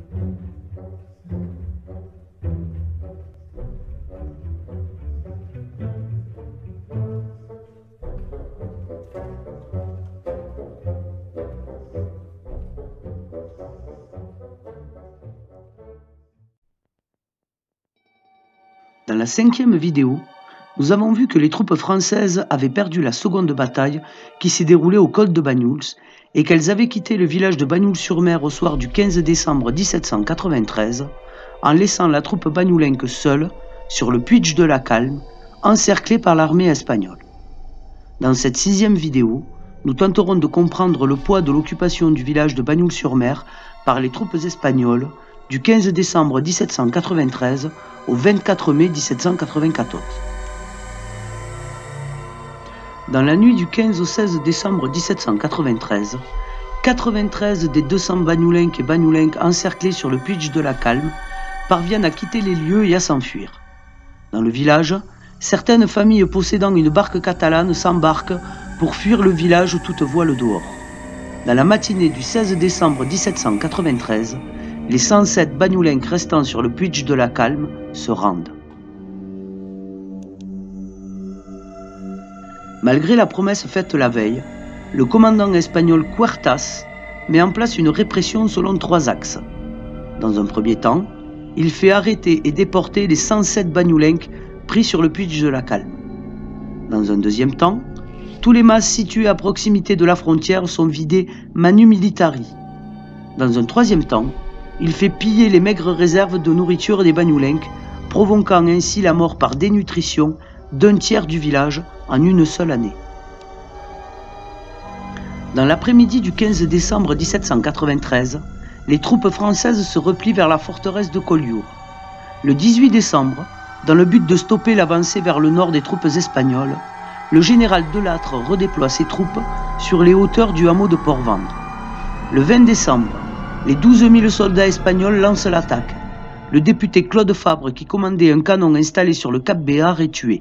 Dans la 5e vidéo, nous avons vu que les troupes françaises avaient perdu la seconde bataille qui s'est déroulée au col de Banyuls et qu'elles avaient quitté le village de Bagnoul-sur-Mer au soir du 15 décembre 1793 en laissant la troupe bagnoulenque seule sur le Puig de la Calme, encerclée par l'armée espagnole. Dans cette 6e vidéo, nous tenterons de comprendre le poids de l'occupation du village de Bagnoul-sur-Mer par les troupes espagnoles du 15 décembre 1793 au 24 mai 1794. Dans la nuit du 15 au 16 décembre 1793, 93 des 200 bagnoulenques et bagnoulenques encerclés sur le Puig de la Calme parviennent à quitter les lieux et à s'enfuir. Dans le village, certaines familles possédant une barque catalane s'embarquent pour fuir le village toute voile dehors. Dans la matinée du 16 décembre 1793, les 107 bagnoulenques restant sur le Puig de la Calme se rendent. Malgré la promesse faite la veille, le commandant espagnol Huertas met en place une répression selon 3 axes. Dans un premier temps, il fait arrêter et déporter les 107 bagnoulenques pris sur le Puig de la Calme. Dans un deuxième temps, tous les mas situés à proximité de la frontière sont vidés manu militari. Dans un troisième temps, il fait piller les maigres réserves de nourriture des bagnoulenques, provoquant ainsi la mort par dénutrition d'un tiers du village en une seule année. Dans l'après-midi du 15 décembre 1793, les troupes françaises se replient vers la forteresse de Collioure. Le 18 décembre, dans le but de stopper l'avancée vers le nord des troupes espagnoles, le général Delattre redéploie ses troupes sur les hauteurs du hameau de Port-Vendre. Le 20 décembre, les 12 000 soldats espagnols lancent l'attaque. Le député Claude Fabre, qui commandait un canon installé sur le cap Béar, est tué.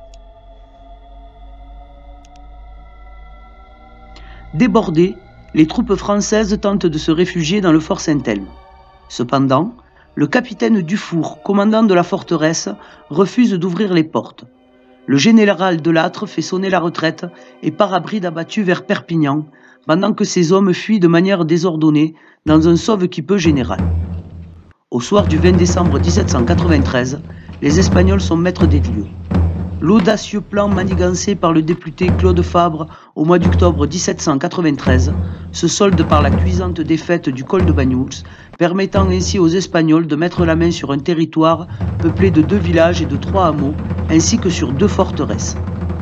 Débordées, les troupes françaises tentent de se réfugier dans le fort Saint-Elme. Cependant, le capitaine Dufour, commandant de la forteresse, refuse d'ouvrir les portes. Le général Delattre fait sonner la retraite et part à bride abattue vers Perpignan, pendant que ses hommes fuient de manière désordonnée dans un sauve-qui-peut général. Au soir du 20 décembre 1793, les Espagnols sont maîtres des lieux. L'audacieux plan manigancé par le député Claude Fabre au mois d'octobre 1793 se solde par la cuisante défaite du col de Banyuls, permettant ainsi aux Espagnols de mettre la main sur un territoire peuplé de 2 villages et de 3 hameaux, ainsi que sur 2 forteresses.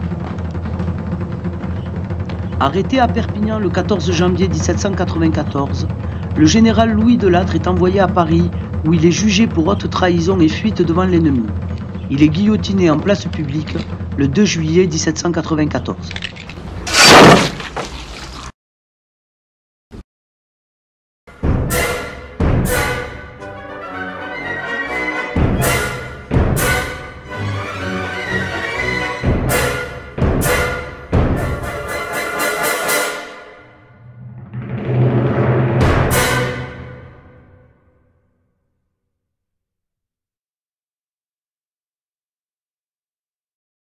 Arrêté à Perpignan le 14 janvier 1794, le général Louis Delattre est envoyé à Paris où il est jugé pour haute trahison et fuite devant l'ennemi. Il est guillotiné en place publique le 2 juillet 1794.